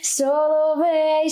соловей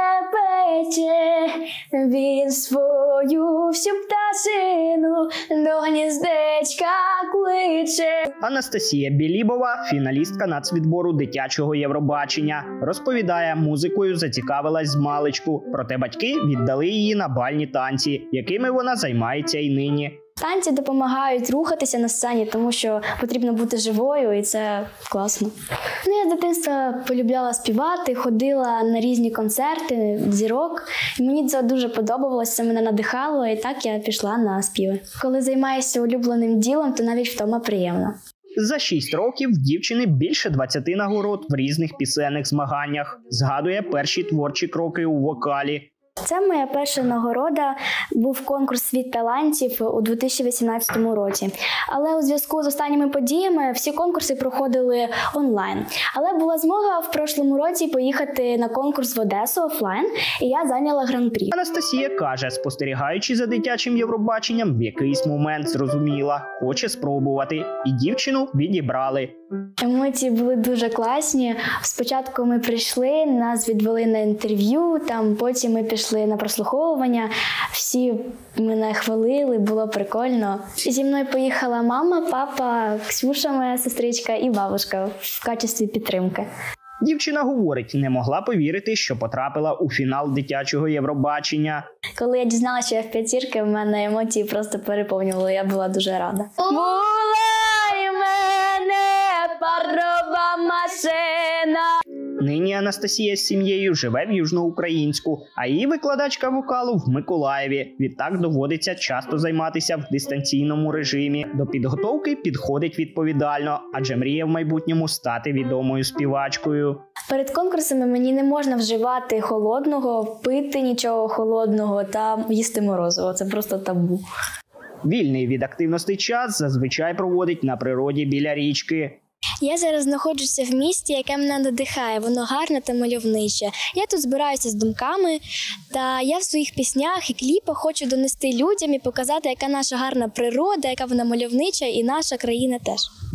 щебече, він свою всю пташину до гніздечка кличе. Анастасія Білібова, фіналістка нацвідбору дитячого Євробачення, розповідає, музикою зацікавилась змалечку, проте батьки віддали її на бальні танці, якими вона займається і нині. Танці допомагають рухатися на сцені, тому що потрібно бути живою, і це класно. Я з дитинства полюбляла співати, ходила на різні концерти, зірок. І мені це дуже подобалося, це мене надихало, і так я пішла на співи. Коли займаєшся улюбленим ділом, то навіть втома приємна. За 6 років в дівчини більше 20 нагород в різних пісенних змаганнях. Згадує перші творчі кроки у вокалі. Це моя перша нагорода, був конкурс «Світ талантів» у 2018 році. Але у зв'язку з останніми подіями всі конкурси проходили онлайн. Але була змога в прошлому році поїхати на конкурс в Одесу офлайн, і я зайняла гран-прі. Анастасія каже, спостерігаючи за дитячим Євробаченням, в якийсь момент зрозуміла, хоче спробувати. І дівчину відібрали. Емоції були дуже класні. Спочатку ми прийшли, нас відвели на інтерв'ю, потім ми пішли на прослуховування. Всі мене хвалили, було прикольно. Зі мною поїхала мама, папа, Ксюша, моя сестричка, і бабушка в качестві підтримки. Дівчина говорить, не могла повірити, що потрапила у фінал дитячого Євробачення. Коли я дізналася, що я в п'ятірки, в мене емоції просто переповнювали, я була дуже рада. Була й мене парова машина. Нині Анастасія з сім'єю живе в Южноукраїнську, а її викладачка вокалу в Миколаєві. Відтак доводиться часто займатися в дистанційному режимі. До підготовки підходить відповідально, адже мріє в майбутньому стати відомою співачкою. Перед конкурсами мені не можна вживати холодного, пити нічого холодного та їсти морозиво. Це просто табу. Вільний від активностей час зазвичай проводить на природі біля річки. Я зараз знаходжуся в місті, яке мене надихає, воно гарне та мальовниче. Я тут збираюся з думками, та я в своїх піснях і кліпах хочу донести людям і показати, яка наша гарна природа, яка вона мальовнича, і наша країна теж.